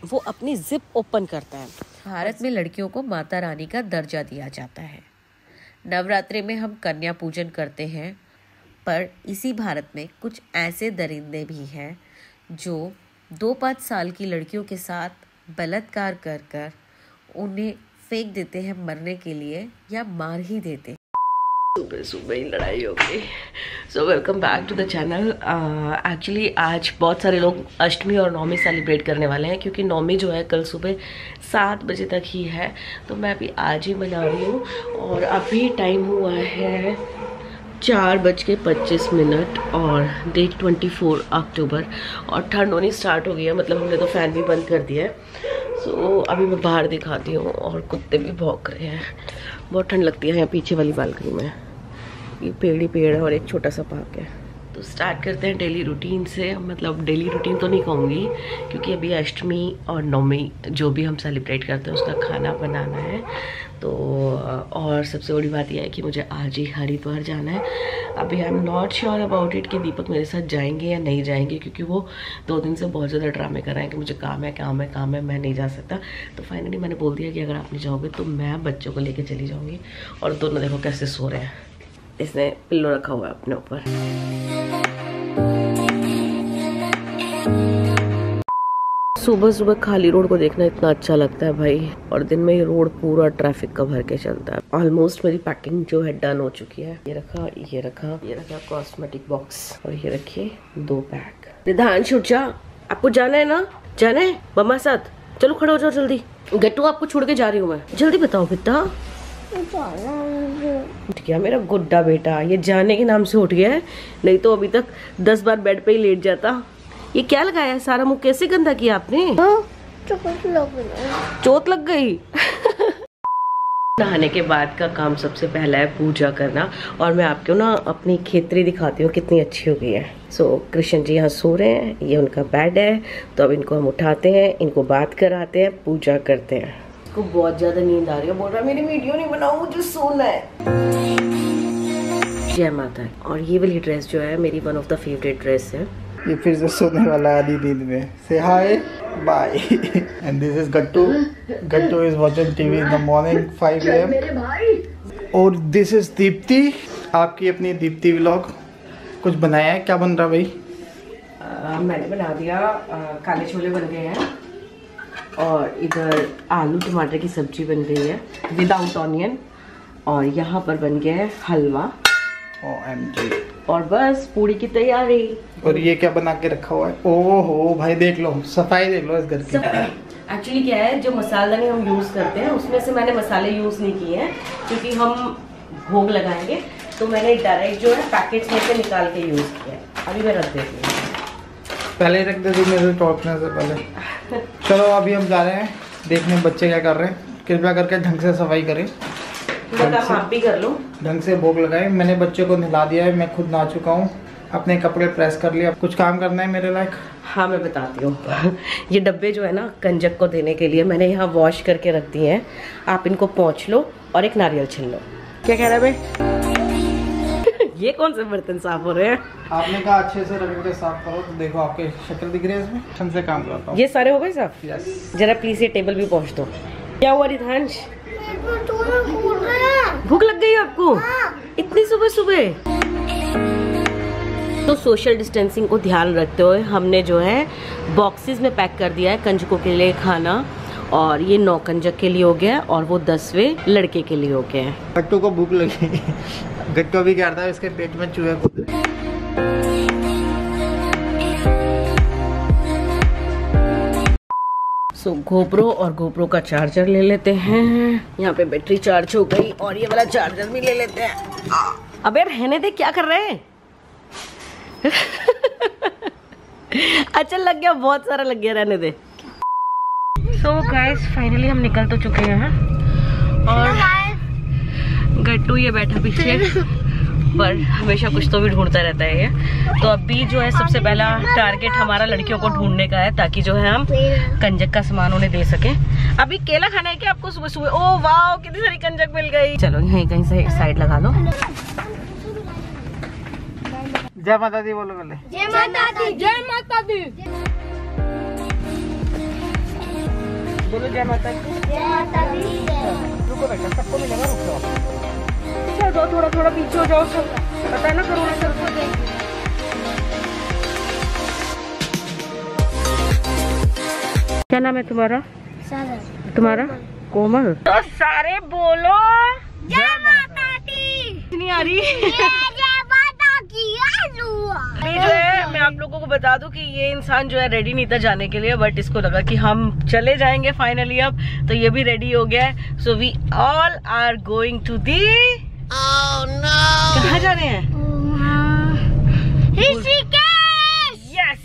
वो अपनी zip open करता है। भारत में लड़कियों को माता रानी का दर्जा दिया जाता है। नवरात्रि में हम कन्या पूजन करते हैं, पर इसी भारत में कुछ ऐसे दरिंदे भी हैं जो 2-5 साल की लड़कियों के साथ बलात्कार कर कर उन्हें फेंक देते हैं मरने के लिए या मार ही देते। सुबह सुबह ही लड़ाई हो गई। So welcome back to the channel. Actually आज बहुत सारे लोग अष्टमी और नवमी सेलिब्रेट करने वाले हैं, क्योंकि नवमी जो है कल सुबह 7 बजे तक ही है, तो मैं भी आज ही मना रही हूँ। और अभी टाइम हुआ है 4:25 और डेट 24 अक्टूबर और ठंड होनी स्टार्ट हो गई है, मतलब हमने तो फ़ैन भी बंद कर दिया है। सो अभी मैं बाहर दिखाती हूँ और कुत्ते भी भौंक रहे हैं। बहुत ठंड लगती है यहाँ पीछे वाली बालकनी में। ये पेड़ ही पेड़ है और एक छोटा सा पार्क है। तो स्टार्ट करते हैं डेली रूटीन से। मतलब डेली रूटीन तो नहीं कहूँगी, क्योंकि अभी अष्टमी और नवमी जो भी हम सेलिब्रेट करते हैं उसका खाना बनाना है। तो और सबसे बड़ी बात यह है कि मुझे आज ही हरिद्वार जाना है। अभी I am not sure about it कि दीपक मेरे साथ जाएंगे या नहीं जाएंगे, क्योंकि वो 2 दिन से बहुत ज़्यादा ड्रामे कर रहे हैं कि मुझे काम है, मैं नहीं जा सकता। तो फाइनली मैंने बोल दिया कि अगर आप नहीं जाओगे तो मैं बच्चों को लेके चली जाऊँगी। और दोनों देखो कैसे सो रहे हैं। इसने पिल्लो रखा हुआ है अपने ऊपर। सुबह सुबह खाली रोड को देखना इतना अच्छा लगता है भाई, और दिन में ये रोड पूरा ट्रैफिक का भर के चलता है। ऑलमोस्ट मेरी पैकिंग जो है डन हो चुकी है। ये रखा कॉस्मेटिक बॉक्स, और ये रखिए 2 बैग। रिधांश उठ जा, आपको जाना है ना? जाना है मम्मा साथ? चलो खड़े हो जाओ जल्दी। गट्टू आपको छोड़ के जा रही हूँ मैं, जल्दी बताओ बेटा। उठ गया मेरा गुड्डा बेटा, ये जाने के नाम से उठ गया है, नहीं तो अभी तक 10 बार बेड पे ही लेट जाता। ये क्या लगाया है? सारा मुंह कैसे गंदा किया आपने? चोट लग गई। नहाने के बाद का काम सबसे पहला है पूजा करना, और मैं आपको ना अपनी खेतरी दिखाती हूँ कितनी अच्छी हो गई है। सो कृष्ण जी यहाँ सो रहे हैं, ये उनका बेड है। तो अब इनको हम उठाते हैं, इनको बात कराते हैं, पूजा करते हैं। इसको बहुत ज्यादा नींद आ रही है, बोल रहा है मेरी वीडियो नहीं बनाओ, मुझे सोना है। जय माता। और ये वाली ड्रेस जो है मेरी one of the favourite dress है। ये फिर से सोने वाला आधी नींद में। से hi bye. And this is Gattu. Gattu is watching TV in the morning 5 AM। मेरे भाई। और दिस इज दीप्ति, आपकी अपनी दीप्ति व्लॉग। कुछ बनाया है? क्या बन रहा भाई? मैंने बना दिया, काले छोले बन गए हैं, और इधर आलू टमाटर की सब्जी बन गई है विदाउट ऑनियन, और यहाँ पर बन गया है हलवा। OMG। और बस पूरी की तैयारी। और ये क्या बना के रखा हुआ है? ओहो भाई देख लो, सफाई देख लो इस घर की। एक्चुअली क्या है, जो मसालदानी हम यूज करते हैं उसमें से मैंने मसाले यूज नहीं किए हैं, क्योंकि हम भोग लगाएंगे। तो मैंने डायरेक्ट जो है पैकेट्स में से निकाल के यूज किया है। अभी मैं रख देती हूँ, पहले रख देती मेरे टॉपने से पहले। चलो अभी हम जा रहे हैं देखने बच्चे क्या कर रहे हैं। कृपया करके ढंग से सफाई करें, आप भी कर लो, ढंग से भोग लगाए। मैंने बच्चे को नहला दिया है, मैं खुद नहा चुका हूँ, अपने कपड़े प्रेस कर लिए। अब कुछ काम करना है मेरे लायक। हाँ मैं बताती हूँ। ये डब्बे जो है ना कंजक को देने के लिए मैंने यहाँ वॉश करके रख दिए हैं। आप इनको पोंछ लो और एक नारियल छिल लो। क्या कह रहा है भाई? ये कौन से बर्तन साफ हो रहे हैं? आपने कहा अच्छे से रगड़ के साफ करो, तो देखो आपके शक्ल दिख रही है इसमें। ढंग से काम करता हूँ। ये सारे हो गए साफ? यस। जरा प्लीज ये टेबल भी पोंछ दो। क्या हुआ रिधांश? भूख लग गई आपको? इतनी सुबह सुबह? तो सोशल डिस्टेंसिंग को ध्यान रखते हुए हमने जो है बॉक्सेस में पैक कर दिया है कंजकों के लिए खाना, और ये 9 कंजक के लिए हो गया है और वो 10वें लड़के के लिए हो गया है। गट्टू को भूख लगी। गट्टू भी क्या करता है, इसके पेट में चूहे कूद रहे। सो गोप्रो और गोप्रो का चार्जर ले लेते हैं। यहाँ पे बैटरी चार्ज हो गई, और ये वाला चार्जर भी ले लेते हैं। अबे रहने दे, क्या कर रहे हैं? अच्छा लग गया, बहुत सारा लग गया, रहने दे। सो गाइस फाइनली हम निकल तो चुके हैं, और गट्टू ये बैठा पीछे, पर हमेशा कुछ तो भी ढूंढता रहता है ये। तो अभी जो है सबसे पहला टारगेट हमारा लड़कियों को ढूंढने का है, ताकि जो है हम कंजक का सामान उन्हें दे सके। अभी केला खाना है क्या आपको सुबह सुबह? ओह वाह, कितनी सारी कंजक मिल गई। चलो यहीं कहीं से साइड लगा लो। जय माता दी बोलो पहले। जय माता दी। जय माता दी। बोलो जय माता दी। रुको बेटा, सबको मिलेगा, रुक जाओ। चल जाओ, थोड़ा थोड़ा पीछे हो जाओ, सब पता है ना कोरोना चल हो जाएगी। क्या नाम है तुम्हारा? तुम्हारा? कोमल। तो सारे बोलो जय माता दी। नहीं आ रही अभी जो है मैं आप लोगों को बता दूं कि ये इंसान जो है रेडी नहीं था जाने के लिए, बट इसको लगा कि हम चले जाएंगे फाइनली अब, तो ये भी रेडी हो गया है। So we all are going to the. कहाँ जा रहे हैं? यस।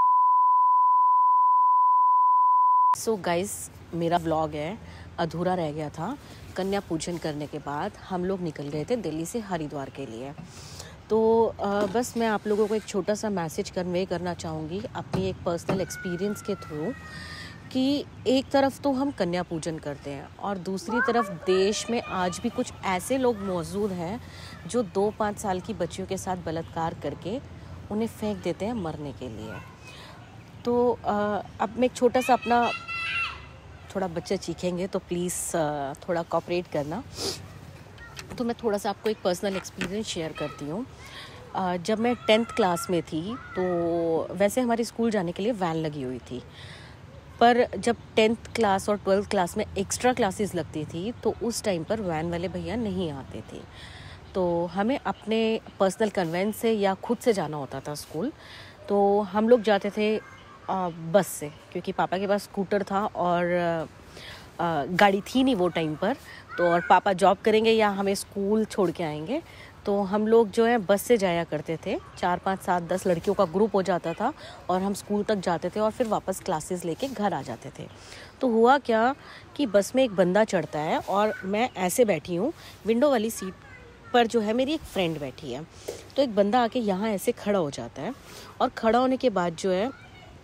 सो गाइस, मेरा व्लॉग है अधूरा रह गया था। कन्या पूजन करने के बाद हम लोग निकल गए थे दिल्ली से हरिद्वार के लिए। तो बस मैं आप लोगों को एक छोटा सा मैसेज कन्वे करना चाहूँगी अपनी एक पर्सनल एक्सपीरियंस के थ्रू, कि एक तरफ तो हम कन्या पूजन करते हैं और दूसरी तरफ देश में आज भी कुछ ऐसे लोग मौजूद हैं जो 2-5 साल की बच्चियों के साथ बलात्कार करके उन्हें फेंक देते हैं मरने के लिए। तो अब मैं एक छोटा सा अपना, थोड़ा बच्चे चीखेंगे तो प्लीज़ थोड़ा कोऑपरेट करना। तो मैं थोड़ा सा आपको एक पर्सनल एक्सपीरियंस शेयर करती हूँ। जब मैं 10th क्लास में थी तो वैसे हमारे स्कूल जाने के लिए वैन लगी हुई थी, पर जब 10th क्लास और 12th क्लास में एक्स्ट्रा क्लासेस लगती थी तो उस टाइम पर वैन वाले भैया नहीं आते थे, तो हमें अपने पर्सनल कन्वेंस से या खुद से जाना होता था स्कूल। तो हम लोग जाते थे बस से, क्योंकि पापा के पास स्कूटर था और गाड़ी थी नहीं वो टाइम पर, तो और पापा जॉब करेंगे या हमें स्कूल छोड़ के आएंगे, तो हम लोग जो है बस से जाया करते थे। 4, 5, 7, 10 लड़कियों का ग्रुप हो जाता था और हम स्कूल तक जाते थे और फिर वापस क्लासेस लेके घर आ जाते थे। तो हुआ क्या कि बस में एक बंदा चढ़ता है और मैं ऐसे बैठी हूँ, विंडो वाली सीट पर जो है मेरी एक फ्रेंड बैठी है। तो एक बंदा आके यहाँ ऐसे खड़ा हो जाता है और खड़ा होने के बाद जो है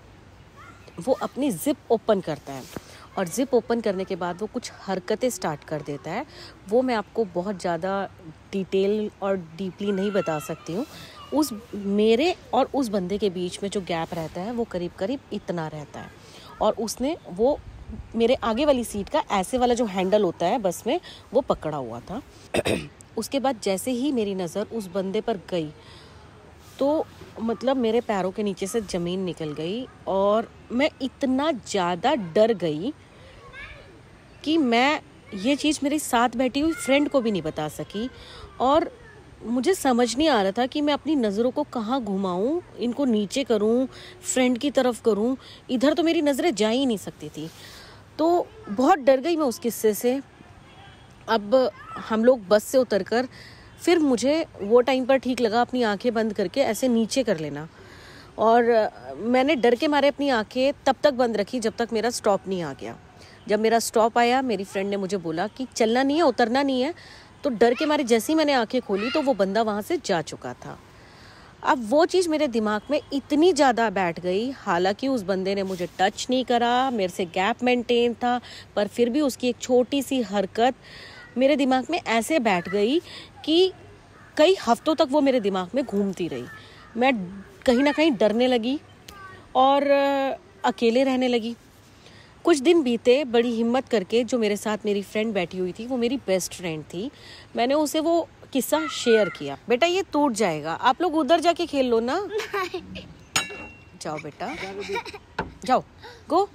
वो अपनी ज़िप ओपन करता है, और ज़िप ओपन करने के बाद वो कुछ हरकतें स्टार्ट कर देता है। वो मैं आपको बहुत ज़्यादा डिटेल और डीपली नहीं बता सकती हूँ। उस मेरे और उस बंदे के बीच में जो गैप रहता है वो करीब करीब इतना रहता है, और उसने वो मेरे आगे वाली सीट का ऐसे वाला जो हैंडल होता है बस में वो पकड़ा हुआ था। उसके बाद जैसे ही मेरी नज़र उस बंदे पर गई तो मतलब मेरे पैरों के नीचे से ज़मीन निकल गई, और मैं इतना ज़्यादा डर गई कि मैं ये चीज़ मेरे साथ बैठी हुई फ्रेंड को भी नहीं बता सकी। और मुझे समझ नहीं आ रहा था कि मैं अपनी नज़रों को कहाँ घुमाऊँ, इनको नीचे करूँ, फ्रेंड की तरफ करूँ, इधर तो मेरी नज़रें जा ही नहीं सकती थी। तो बहुत डर गई मैं उस किस्से से। अब हम लोग बस से उतरकर फिर मुझे वो टाइम पर ठीक लगा अपनी आंखें बंद करके ऐसे नीचे कर लेना, और मैंने डर के मारे अपनी आंखें तब तक बंद रखी जब तक मेरा स्टॉप नहीं आ गया। जब मेरा स्टॉप आया मेरी फ्रेंड ने मुझे बोला कि चलना नहीं है, उतरना नहीं है। तो डर के मारे जैसे ही मैंने आंखें खोली तो वो बंदा वहाँ से जा चुका था। अब वो चीज़ मेरे दिमाग में इतनी ज़्यादा बैठ गई, हालांकि उस बंदे ने मुझे टच नहीं करा, मेरे से गैप मेंटेन था, पर फिर भी उसकी एक छोटी सी हरकत मेरे दिमाग में ऐसे बैठ गई कि कई हफ्तों तक वो मेरे दिमाग में घूमती रही। मैं कहीं ना कहीं डरने लगी और अकेले रहने लगी। कुछ दिन बीते, बड़ी हिम्मत करके जो मेरे साथ मेरी फ्रेंड बैठी हुई थी वो मेरी बेस्ट फ्रेंड थी, मैंने उसे वो किस्सा शेयर किया। बेटा ये टूट जाएगा, आप लोग उधर जाके खेल लो ना। जाओ बेटा जाओ, गो।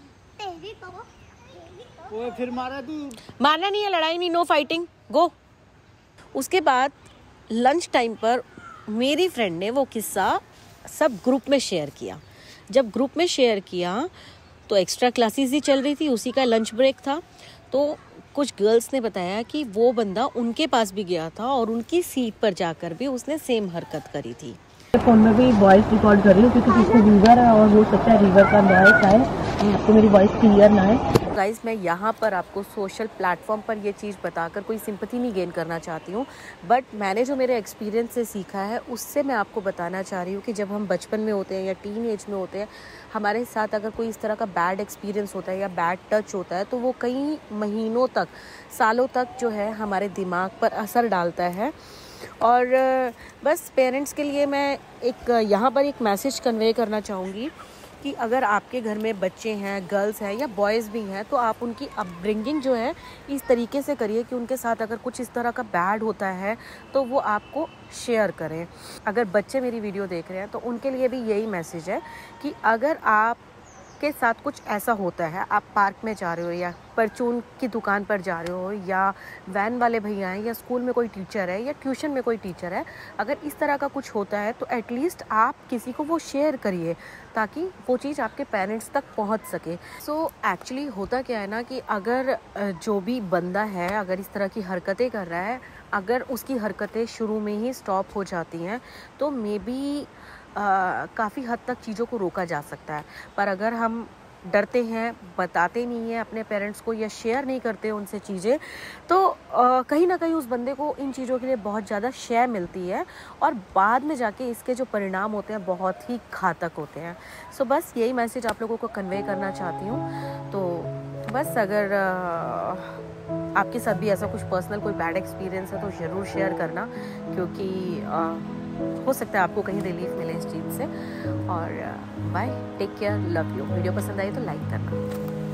ओए फिर मारा तू? मारना नहीं है, लड़ाई नहीं, नो फाइटिंग, गो। उसके बाद लंच टाइम पर मेरी फ्रेंड ने वो किस्सा सब ग्रुप में शेयर किया। जब ग्रुप में शेयर किया तो एक्स्ट्रा क्लासेस ही चल रही थी, उसी का लंच ब्रेक था। तो कुछ गर्ल्स ने बताया कि वो बंदा उनके पास भी गया था और उनकी सीट पर जाकर भी उसने सेम हरकत करी थी। फोन में भी वॉइस रिकॉर्ड कर रही हूँ क्योंकि पीछे रिवर है और हो सकता है रिवर का नॉइस आए, आपको मेरी वॉइस क्लियर ना है। गाइस, मैं यहाँ पर आपको सोशल प्लेटफॉर्म पर ये चीज़ बताकर कोई सिंपैथी नहीं गेन करना चाहती हूँ, बट मैंने जो मेरे एक्सपीरियंस से सीखा है उससे मैं आपको बताना चाह रही हूँ कि जब हम बचपन में होते हैं या टीन एज में होते हैं, हमारे साथ अगर कोई इस तरह का बैड एक्सपीरियंस होता है या बैड टच होता है तो वो कई महीनों तक, सालों तक जो है हमारे दिमाग पर असर डालता है। और बस पेरेंट्स के लिए मैं एक यहाँ पर एक मैसेज कन्वे करना चाहूँगी कि अगर आपके घर में बच्चे हैं, गर्ल्स हैं या बॉयज़ भी हैं, तो आप उनकी अपब्रिंगिंग जो है इस तरीके से करिए कि उनके साथ अगर कुछ इस तरह का बैड होता है तो वो आपको शेयर करें। अगर बच्चे मेरी वीडियो देख रहे हैं तो उनके लिए भी यही मैसेज है कि अगर आप के साथ कुछ ऐसा होता है, आप पार्क में जा रहे हो या परचून की दुकान पर जा रहे हो या वैन वाले भैया हैं या स्कूल में कोई टीचर है या ट्यूशन में कोई टीचर है, अगर इस तरह का कुछ होता है तो एटलीस्ट आप किसी को वो शेयर करिए ताकि वो चीज़ आपके पेरेंट्स तक पहुंच सके। सो एक्चुअली होता क्या है ना कि अगर जो भी बंदा है अगर इस तरह की हरकतें कर रहा है, अगर उसकी हरकतें शुरू में ही स्टॉप हो जाती हैं तो मे बी काफ़ी हद तक चीज़ों को रोका जा सकता है। पर अगर हम डरते हैं, बताते नहीं हैं अपने पेरेंट्स को या शेयर नहीं करते उनसे चीज़ें, तो कहीं ना कहीं उस बंदे को इन चीज़ों के लिए बहुत ज़्यादा शय मिलती है और बाद में जाके इसके जो परिणाम होते हैं बहुत ही घातक होते हैं। सो बस यही मैसेज आप लोगों को कन्वे करना चाहती हूँ। तो बस अगर आपके साथ भी ऐसा कुछ पर्सनल कोई बैड एक्सपीरियंस है तो ज़रूर शेयर करना, क्योंकि हो सकता है आपको कहीं रिलीफ मिले इस चीज़ से। और bye, take care, love you. Video पसंद आई तो लाइक करना।